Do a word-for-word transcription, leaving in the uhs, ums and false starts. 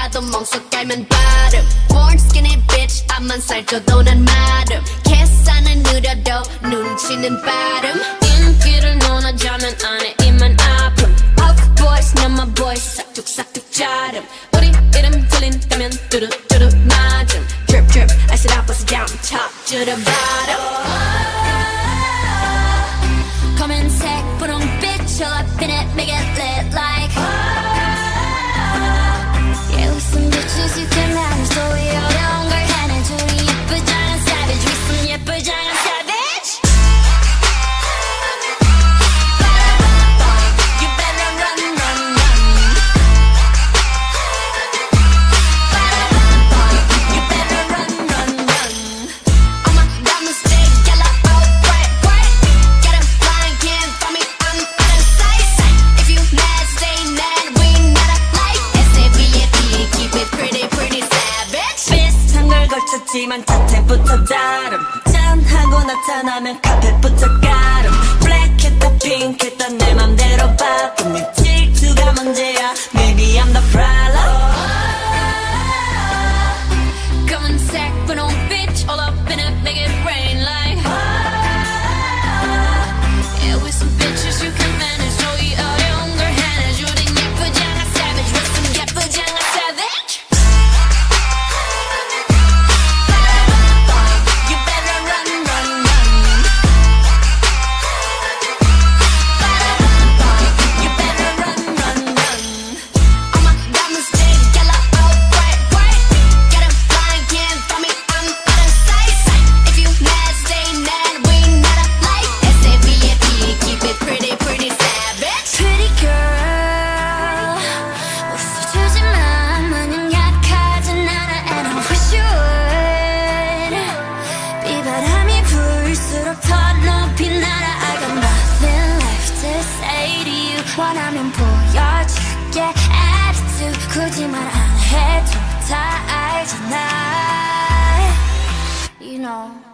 나도 멍석 깔면 발음 Born skinny bitch 앞만 살쪄도 난 마름 계산은 느려도 눈치는 빠름 인기를 논하자면 안에 입만 아픔 Of boys 넌 my boy 싹둑싹둑 자름 우리 이름 들린다면 뚜루뚜루 맞음 Drip drip I said I bust it down top to the bottom 검은색 분홍빛 all up in it make it lit like Yeah with some bitches you can manage so 어려운 걸 해내줘 우리 예쁘장한 savage with some 예쁘장한 savage You better run run run You better run run run All my diamonds stay yellow oh bright bright Get 'em blind can't find me I'm out of sight If you mad stay mad we not alike S A V A P keep it pretty pretty savage 비슷한 걸 걸쳤지만 자태부터 다름 짠하고 나타나면 카펫부터 가름 블랙했다 핑크했다 내 맘대로 바쁜 네 질투가 문제야 Maybe I'm the problem 검은색 분홍빛 all up in it make it rain like Yeah with some bitches you can manage 저 이 어려운 걸 해내줘 우린 예쁘장한 savage with some 예쁘장한 savage You better run run run You better run run run All my diamonds stay yellow oh bright bright Get 'em blind can't find me I'm out of sight If you mad stay mad we not alike S A V A P keep it pretty pretty savage Pretty girl 웃어주지만 마냥 약하진 않아 And I wish you would 비바람이 불수록 더 높이 날아 I got nothing left to say to you 원하면 보여줄게 attitude 굳이 말 안 해도 다 알잖아 You know